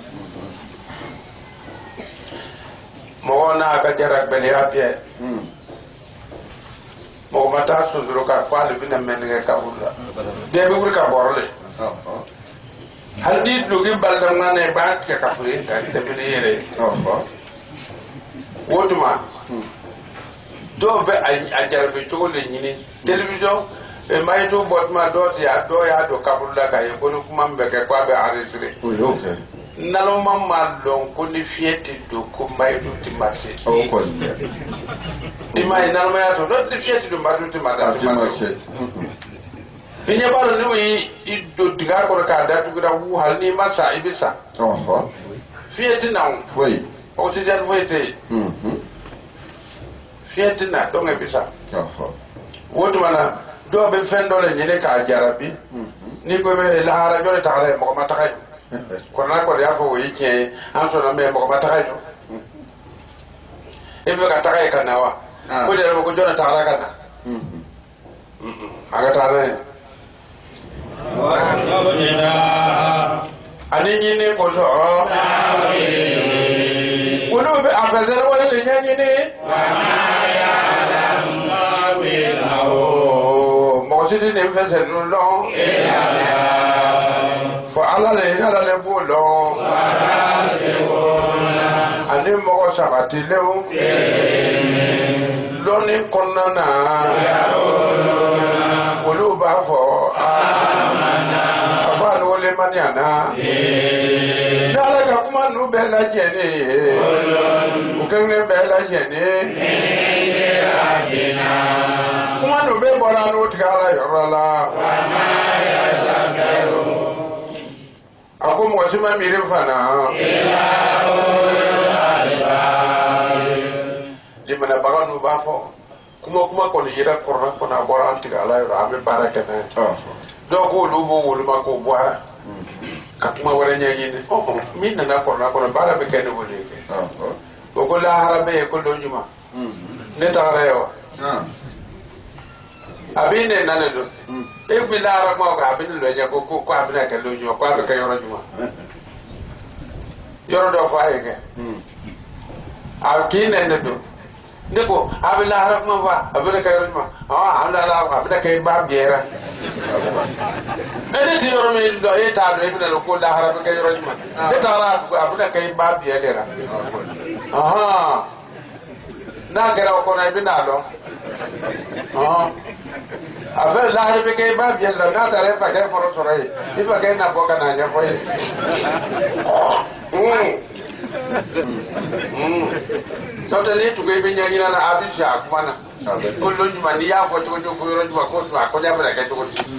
mo na ka jarak bele ya pie mo mata suzuru ka kwal bi na menege kabula de bi bur ka borle hal di dugi baldam na ne baat ka kafure ta te bi yere wotuma do be ajar bi tugulu nyini television e may to botma do ya do kabula ka e kono kuma mbeke kwa be arisire okay nalo mamma don ko ni fieti do ko may do ti marché ko di may nalo ma to do ti fieti do madu ti marché pinya balo ni wi do diga ko ka da tu gra wu hal ni masa ibisa fieti na foi o ti jan voite fieti na do ngabisa woto mana do be fendo le nyene ka jarabi ni ko be la hara jole taare mo ma taxay ko na ko ya fo yi ke an so na me mo ma taxay e be ka taxay kana wa ko de mo ko jona taara kana aga taare wa qawlina ani nyene ko so wono be afazara wala le nyane wa Sidi ne fese nulo fo ala le bulo ani mo sabati lew loni konnana wolu ba fo afan wole maniana dala ka kuma nu bela jene ukene bela jene kuma no be bora no tigala yorala ako mo sima mire fana limana baga no bafo kuma ko ni yira korna ko na bora tigala yorala be baraka na donc lubo wolu mako boa katuma wala nyanyi ni min na korna ko bara be kene woni ko la harabe ko do nyuma ne tarayo abine nane do e bilara ma ko abine lo nya ko abine ka lo nyo ko abe ka yoro juma yoro do fa yake akine ne do ndeko abilara ma fa abine ka yoro juma anda la abine ka ba biera ene ti yoro me do e ta do e bina ko la harabe ka yoro juma e ta ra abine ka ba biera na kera ko na bina do affaire la harbe ke ba bien la na tare pa ke foro sorai i pa ke na boka na ja foi so tele tu ke bi nyani na abisha kumana ko lo nyuma ni ya fo to ko ro nyuma ko to ko ja bra ke to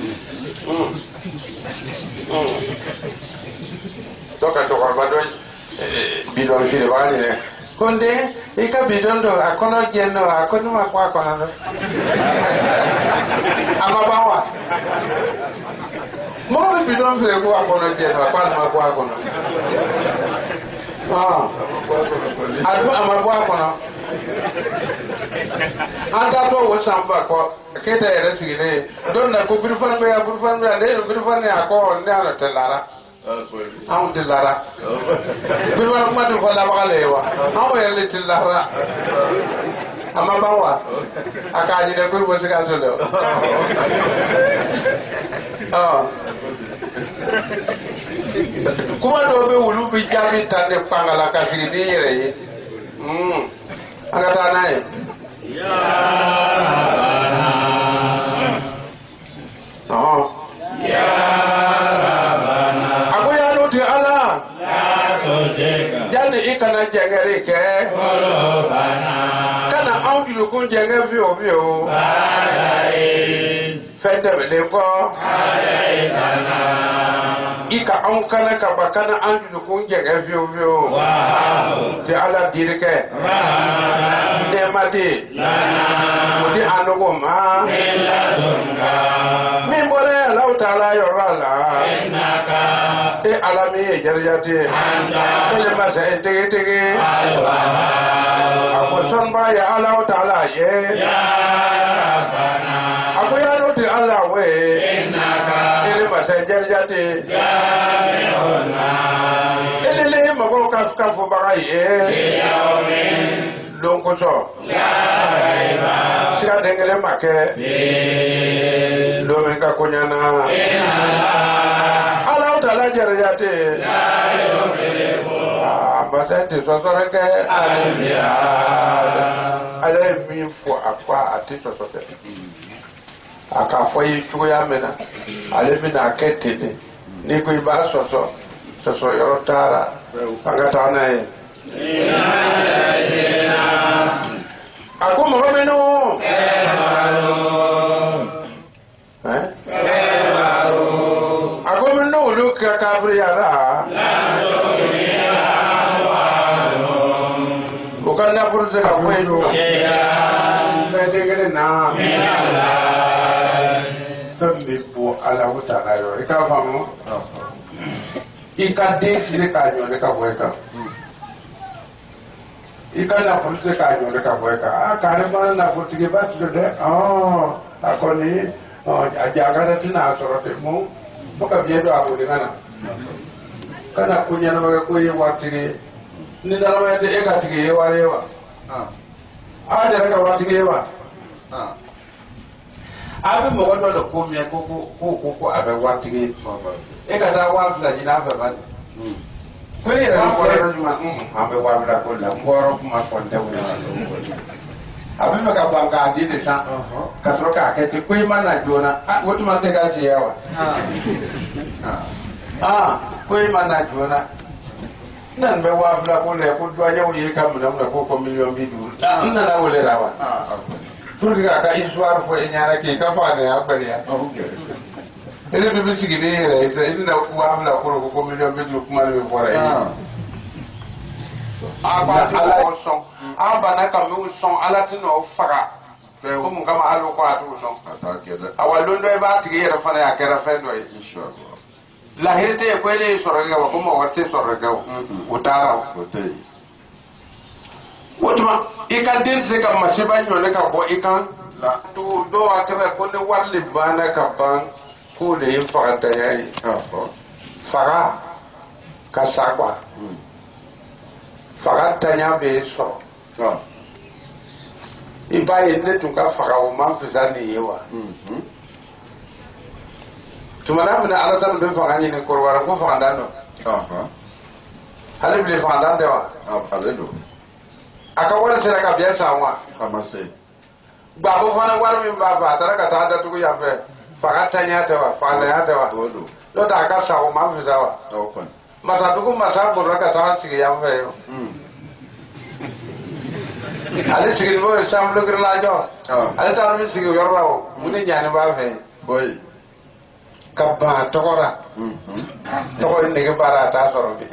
to ka to ko ba do bi do fi le ba ni ne konde ika bidondo akono jeno akono makwa kono amabawa mo bidon fere ko akono jeno akono makwa kono adu amabwa kono anta to wo samba ko kete ere sigile don na ko burfan be le burfan ya ko ne ala telara am dilara bilwa ma do fala bagalewa am yele dilara ama bawa akaji de ko bo siga solo kuma do be wulu bi jami tan de pangala kasiri ni yere yi agata nae ya ya jani ikana jengere ke kana angilu kun jenge vio fete bele ko ika an kana ka bakana angilu kun jenge vio te ala dirike de mati di anogo ma min bore law ta'ala yorala innaka e alami jarjate ele masa tege ako sonba ya Allah ta'ala ye ya rabbana ako ya roti Allah we innaka ele masa jarjate jami'una ele mago kafu bagai e yawmin lonko so la raiba sira dengele make lo me ka konyana Allah ta'ala jarjate basante sosoreke ale min fo akwa ati sosote aka fo yi chuya mena ale bina ketene ni ko iba soso yoro tara anga tana e ako mo meno ako meno lu ka kabri ara kana furse ka kwendo ndegele na tambe bo ala utana yo ika famu ika desi ka nyo ne ka weka ika na furse ka nyo ne ka weka kare ma na furse ke ba de akoni ajaga da tina sorote mu boka biedo abu de kana kunya na ko yi watire ni dala ma te eka tige yewa ada ka watige yewa abi mo gondo do ko mi ko abe watige eka ta wa fla jina fa ba ko ni ra ko ro ma abe wa fla ko la ngoro kuma ko nda wona abi ma ka banga di de sa ka tro ka ke ko ma na jona wotu ma se ka si yewa ko ma na jona nan be wa fla ko le ko do ayo yi kam na ko million bi du nan na wole rawa pour que ka histoire fo nyara ke ka fa ne akbali ya ele bi sigi ne re sa ina wa fla ko million bi du kuma le fo ra aba ala son aba na ka mu son ala tin o fara ko mun kama alo ko atu son awalo ndo e ba tigi yera fa na ya kera fa ndo inshallah la gente puede sorga como warte sorga utara utei wotuma ikadin se ka mashiba nyone ka bo ikan la tu do akra ko ne warli bana ka ban ko le fagata yayi faga ka sakwa fagata nya be so ibaye ne tu ka faga o man fizani yewa tumana mina ala tan be fanga ni ko wara ko fanga no hale bi fanga de wa hale do aka wala sira ka biya sanwa amase gba bo fana wala mi ba ba tara ka ta da tu ya fe fanga tanya ta wa fanga ya ta wa do ta ka sa o ma fi za wa okon masa du ko masa bo ka ta sigi ya fe ale sigi bo sam lo gir la jo ale ta mi sigi yor la o muni nyane ba fe boy kabba tokora toko ne ke bara ta soro bi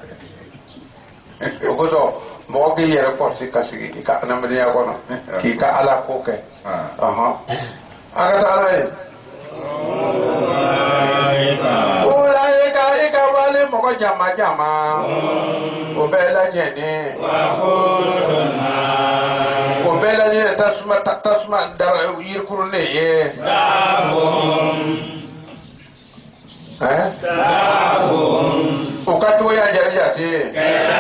o so mo ke yere ko si kasigi ka na me ya kono ki ka ala ko ke aga ta ala o la ka wale mo ko jama o bela jeni o bela jeni tasma dara yir kurune ye ukatu ya jarjati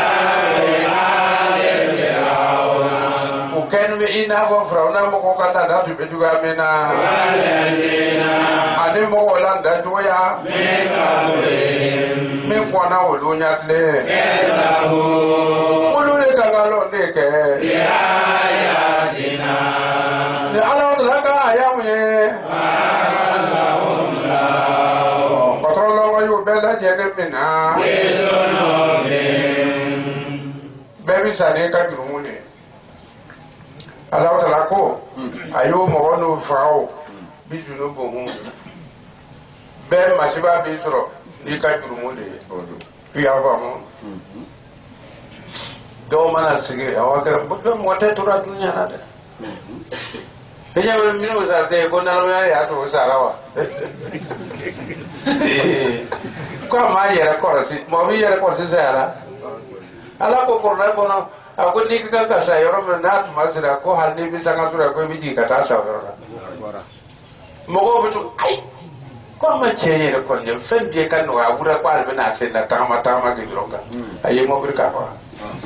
ukenu ina wa frauna mo ko kata da tu juga mena ade mo wala da to ya me ko na wo lo nya le ko lo le ka lo de ke ya dina ni ala da ka ya me bela jene mina bebi sane ka jurumune Allah ta'ala ko ayo mo wono fao bi juno bo hu be masiba bi soro ni ka jurumune ya ba mo do mana sige awakara bo mo te tura dunya na de Ella me miro usarte con la ya tu usarawa. Kwa mai era corsi, movi era corsi sara. Ala ko korna kono, aku ni ka sa yoro me nat masira ko halni bi sanga sura ko bi ji kata sa yoro. Mogo bitu ai. Kwa ma cheye ko ne fen je kan wa gura kwa be na se na tama ke gronga. Aye mo bir ka fa.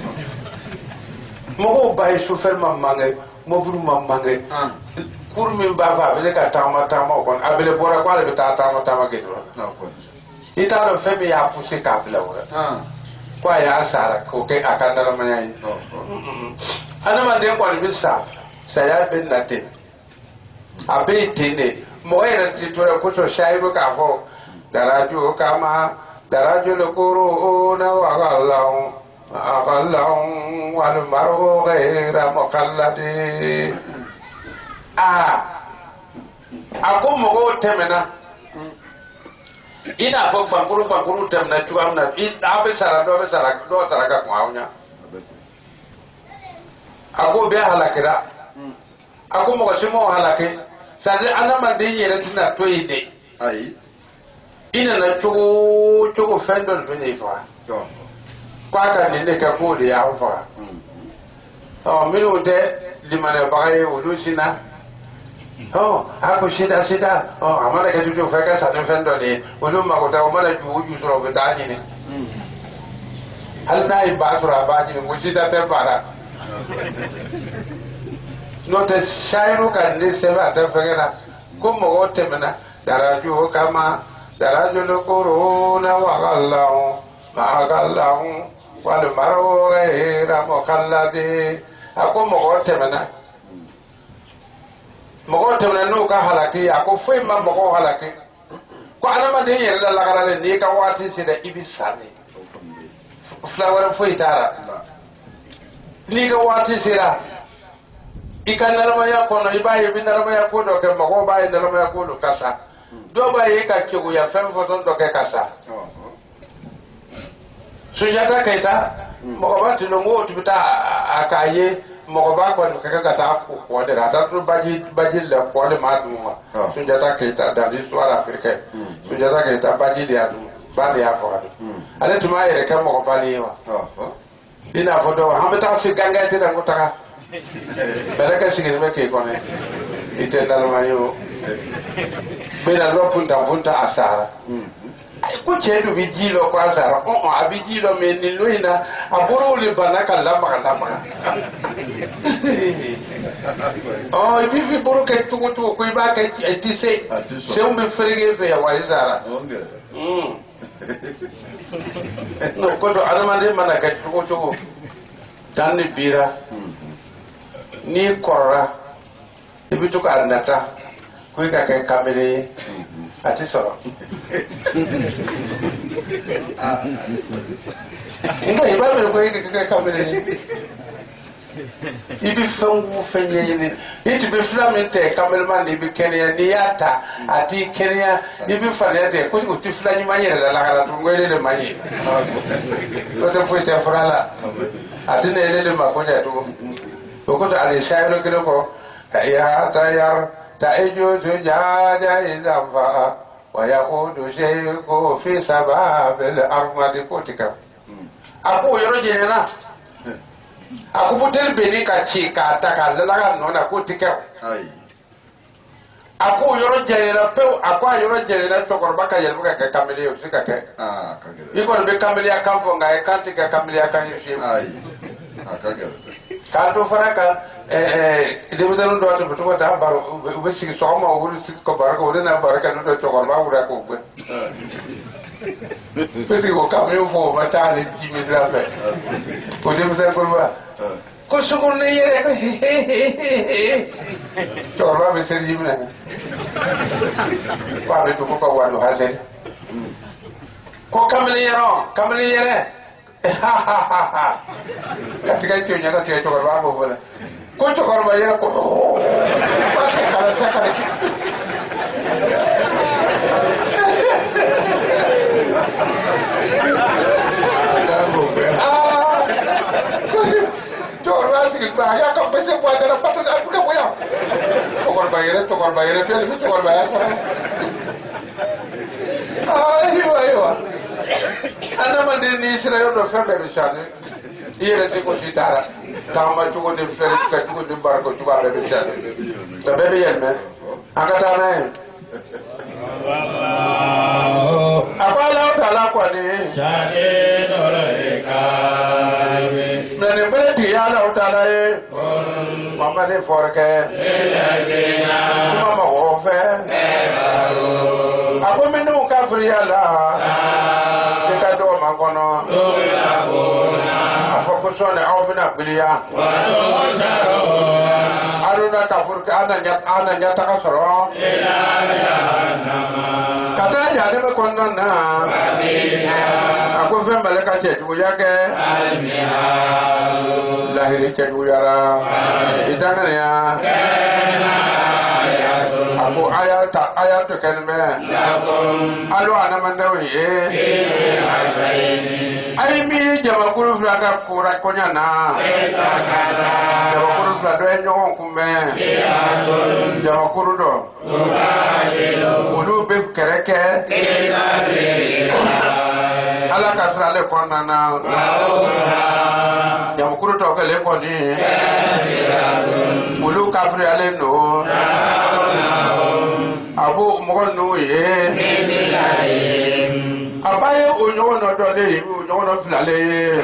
Mogo bai su fer mamange, mo buru mamange. Kurmin baba bele ka tama kon abele bora kwa le ta tama ke gronga. Ita no femi ya pusi ka bela wora. Kwa ya sara ko ke akandara manya. Ana ma de kwa ni bisa. Saya bin late. Abe tinde moera titura kuso shairu ka fo daraju kama daraju lokuru na wa Allahu wal maru ghaira muqalladi. Ako mogo temena ina fo bankuru temna chuamna abe sara do sara ka kwaunya ako be halakira ako mogo simo halake sande anama de yere tina toyide ai ina na chugo fendon bene fa kwata ne ka ko de ya fa minu de limane bae ulusina ako shida amana ka tuju fa ka sande fendon ne ulum ma ko ta mala ju suro be daji ne hal na ba sura baji ne shida te para no te shairu kan ne se ba ta fagana kuma wote mana daraju kama daraju lo corona wa gallahu ma gallahu wal maru ghaira muqalladi ako mo wote mana no ka halaki ako foi ma mo ko halaki ko anama de yella la garale ni ka wati se da ibisani flower foi tara ni ka wati se da ikan nalama ya kono ibaye bin nalama ya kono ke mago baye nalama ya kono kasa do baye ka kego ya fem foton do ke kasa sujata kaita mago ba tino ngo tubita akaye mago ba ko ke kata ko de rata to baji la ko le maduma sujata kaita da l'histoire africaine sujata kaita baji ya du ba ya fo ale tuma yere ke mago bali wa dina fodo hamata si ganga te da ngotaka Bereka sigir ke kone ite dalmayo bela lo punta asara ko chedu bijilo kwa asara abijilo menilwina aburu le banaka lama bifi buru ke tukutu ko iba ke tise se umbe frege fe ya waizara no ko do alamande manaka tukutu tanni bira ni korra ibi to ka nata ko ka ke kamere ati soro inga iba me ko ke kamere ibi fangu fenye ni iti be flamente cameraman ibi Kenya ni yata ati Kenya ibi falete ko uti flani manyere la gara to ngwele le manyere to te fuite frala ati ne le makonya to وكنت على شاعر كده يا تيار تأجوز جاجا إذا فا ويقود شيخ في سباب الأرمد كوتك أبو يرجعنا أبو بطل بني كشي كاتا كلا نونا كوتك أبو يرجعنا بيو أبو يرجعنا تقربا كيلبوكا كاملي يوسكا كه يقول بكاملي أكام فونغا يكانتي كاملي أكام يوسيم Kanto faraka debutan do to to ta baro ube sigi soma ube sigi ko baraka ube na baraka no to chokor ba ura ko ube pesi ko kamyo fo matale ji misra fe ko dem sa ko ba ko sukur ne yere ko chokor ba be ser ji mina ba be to ko wanu hasen ko kamle yere katika hicho nyaka tia chokor ba bo bola ko chokor ba yera ko ba se kala saka chokor ba se ba ya ka pese po ada pata da ka boya ko tokor bayre tel bi tokor bayre aywa ana man de ni sira yo do fembe bi shane yere te ko sitara tamba tugo de fer ka tugo de barko tuba be bi shane to be yelme akata na Apala tala kwa ni Shade dole kalwe Nene bere diya la utala ye Mama de forke Elazina Mama wofe Ebaro Ako minu kafri ala Dika do makono Dula bona Afokusone au bina bilia Wado sharoa Aruna kafurke ana nyata kasoro Elalyanama Kata jane me kondo na Amina Ako fe maleka chetu yake Almihalu Lahiri chetu yara Itangane ya Ako ayatu kenme Lakum Alo anamandawi Ay mi jamakuru flaka kura konya na Etakada Jamakuru flado enyo kumbe Jamakuru do Tukadilu Ulu bif kereke Kisabilika Ala kasra le konna na Wauha Jamakuru to ke le koni Kafiratun Ulu kafri ale no Abu mogon no ye Misilayim Abaye onyo no do le onyo no flale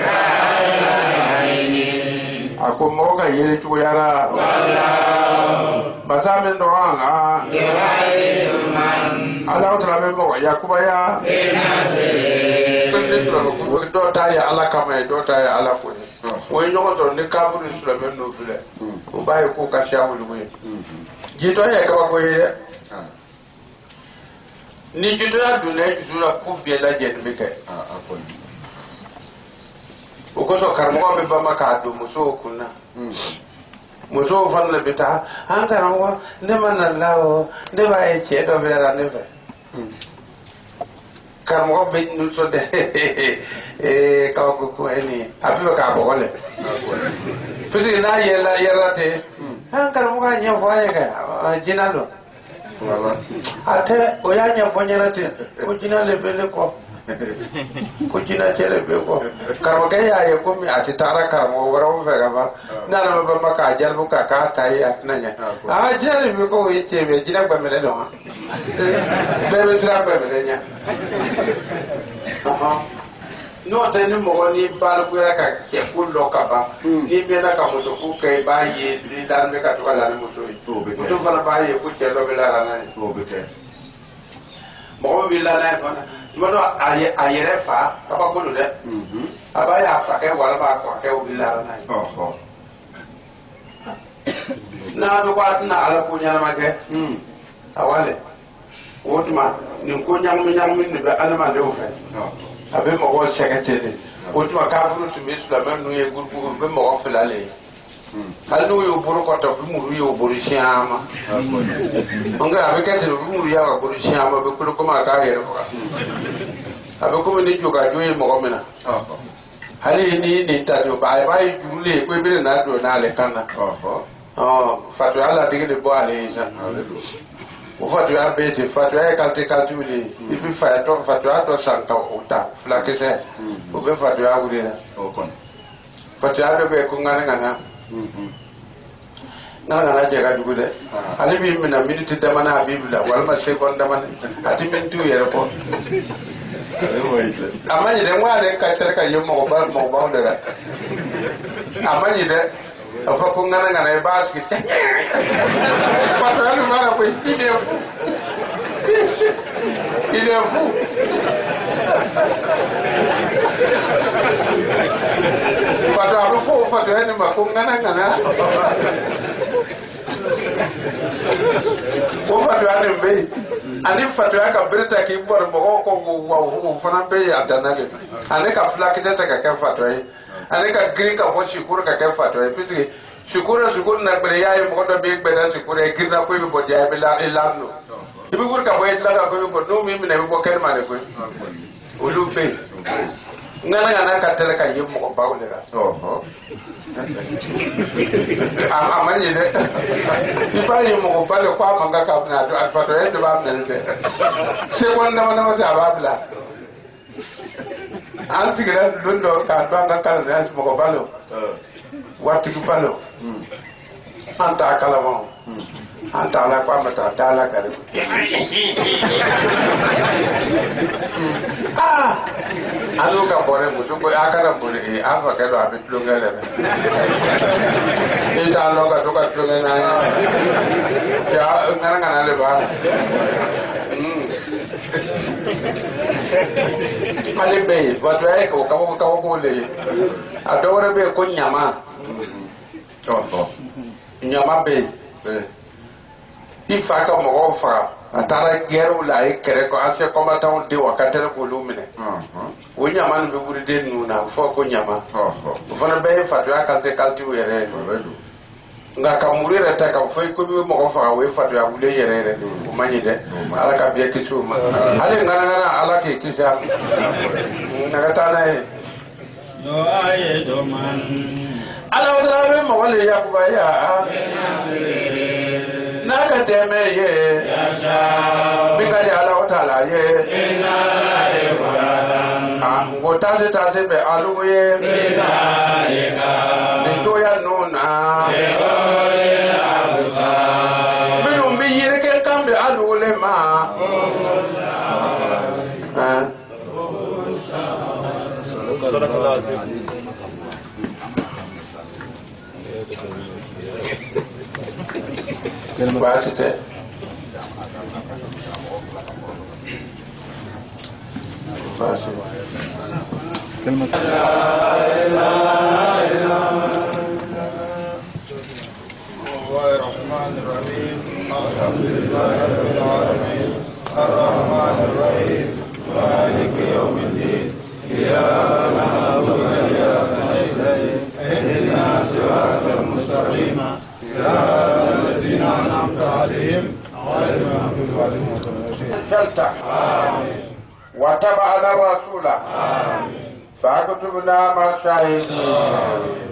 Ako moga yele tuyara Basamin do ala Diwaiduman Ala utrabe mo yakuba ya Binasiri do ta ya ala kama do ta ya ala ko o nyoko to ne kaburu islamen no file o baye ko ka shawul mu jito ya ka ko ye ni jito ya dunne jura ku be la jen be ke o ko so karmo be ba maka do muso kunna muso fan le bita an karamo ne man lawo de baye che do be ra ne fe karmo be nu so de ka ko eni abiba ka bo wala pisi na yela te an karmo ga nya fo ya ka jinalo wala ate o ya nya fo nya te ko jinale bele ko ko jina chere be ko karmo ga ya ko mi ati tara karmo wara o fe ga ba na na ba maka jalbu ka ta yi atnanya jinale be ko ye che be jina ba mele do be be sira ba mele nya no te ni mo ni bal ku ya ka ke kullo ka ba ni be na ka mo to ku kai ba ye ni dan be ka to ala mo to to fa ba ye ku che lo be la na ni o bete mo bi la na fa mo do ayere fa ka ba ko de aba ya fa ke wala ba ko ke o bi la na ni na do kwa na ala ko nya ma ke awale wotuma ni ko nyam ni be ala ma de o fa abe mo sekatele wotuma ka furu tu misla men no ye gurgu be mo filale hal no yo buru ko to mu yo buru shiama onga abe ketele mu ya ga buru shiama be ko ma ka yere ko abe ko ni juga joye mo mena hali ni ta do ba jule ko be na do na le kana fatu ala digile bo ale ja o fatu ya bete fatu ya kalte uli ibi fatu ya to sanka uta flakese o be fatu ya uli na o kon fatu ya do be ko ngana jega dugude ali bi mina minute de mana bibla wal ma second de man ati min tu yere ko amani de wa de ka tere ka yemo ba de ra amani de afa ko ngana e basket fatu ya mara ko ide fu fatu abu fo fatu ya ni ma ko ngana o fatu ya ni be ani fatu ya ka brita ki bor mo ko wo fana be ya danale ani ka flakita ta ka fatu ya ani ka green ka bo shukuru ka fatu ya pisi shukuru na bre ya mo do be be da shukuru e green ko be bo ya be la ilano ibi gur ka bo ya la ko be bo no mi na be bo ken ma ne ko olu be ngana na ka tele ka yimo ko bawo le la oh amanye de ipa yimo ko bale kwa manga ka na to alfa to endo ba mne de se wonna mana ta ba bla anti gira lundo ka banga ka na mo ko balo watti ko balo anta kala mo anta la kwa mata dala kare anu ka bore mutu ko akara bore afa ka do abit lo ngale ita lo ka to ka to ngana ya ngana ngana le ba ale be wato ai ko ko le adore be ko nyama oh nyama be ifa ka mo fa atara gero la e kere ko ase ko mata on de wakatele ko lumine o nyama no be buri de nuna fo ko nyama fo na be fa to akalte kalti were nga kamurira ta ka fo ko be mo fa we fa to ya wule yere o manyi de ala ka be kisu ma ale ngana ala ke kisa na ka ta na e yo aye do man ala wala be mo wale ya ku ba ya naka deme ye yasha bigari ala wataala ye inna lillahi wa inna ngotale tase be alu ye ilaihi nito ya nona binu mi yireke kambe alu le ma Basite كلمة الرحمن الرحيم الحمد لله رب العالمين الرحمن الرحيم مالك يوم الدين إياك نعبد وإياك نستعين اهدنا الصراط المستقيم صراط الذين أنعمت عليهم غير المغضوب عليهم ولا الضالين آمين وتبع الرسول آمين فاكتبنا مع الشاهدين